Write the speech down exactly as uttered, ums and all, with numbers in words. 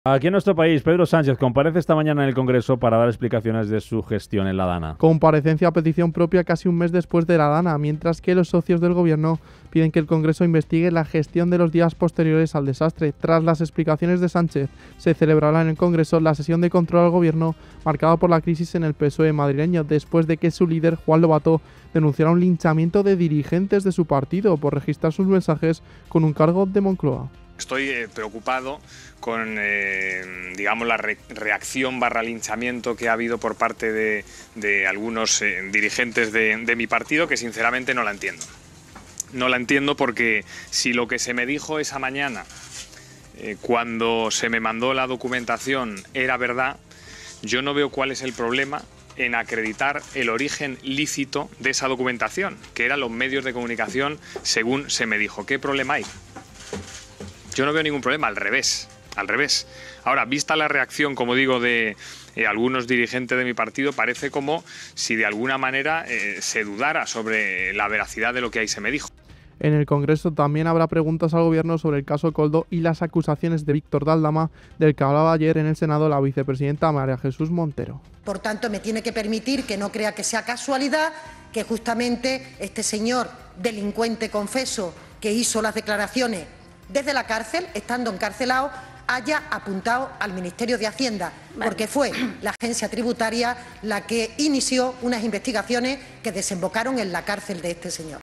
Aquí en nuestro país, Pedro Sánchez comparece esta mañana en el Congreso para dar explicaciones de su gestión en la Dana. Comparecencia a petición propia casi un mes después de la Dana, mientras que los socios del Gobierno piden que el Congreso investigue la gestión de los días posteriores al desastre. Tras las explicaciones de Sánchez, se celebrará en el Congreso la sesión de control al Gobierno marcada por la crisis en el P S O E madrileño, después de que su líder, Juan Lobato, denunciara un linchamiento de dirigentes de su partido por registrar sus mensajes con un cargo de Moncloa. Estoy eh, preocupado con, eh, digamos, la re reacción barra linchamiento que ha habido por parte de, de algunos eh, dirigentes de, de mi partido, que sinceramente no la entiendo. No la entiendo porque si lo que se me dijo esa mañana, eh, cuando se me mandó la documentación, era verdad, yo no veo cuál es el problema en acreditar el origen lícito de esa documentación, que eran los medios de comunicación según se me dijo. ¿Qué problema hay? Yo no veo ningún problema, al revés, al revés. Ahora, vista la reacción, como digo, de eh, algunos dirigentes de mi partido, parece como si de alguna manera eh, se dudara sobre la veracidad de lo que ahí se me dijo. En el Congreso también habrá preguntas al Gobierno sobre el caso Koldo y las acusaciones de Víctor de Aldama, del que hablaba ayer en el Senado la vicepresidenta María Jesús Montero. Por tanto, me tiene que permitir que no crea que sea casualidad que justamente este señor delincuente confeso que hizo las declaraciones desde la cárcel, estando encarcelado, haya apuntado al Ministerio de Hacienda, porque fue la agencia tributaria la que inició unas investigaciones que desembocaron en la cárcel de este señor.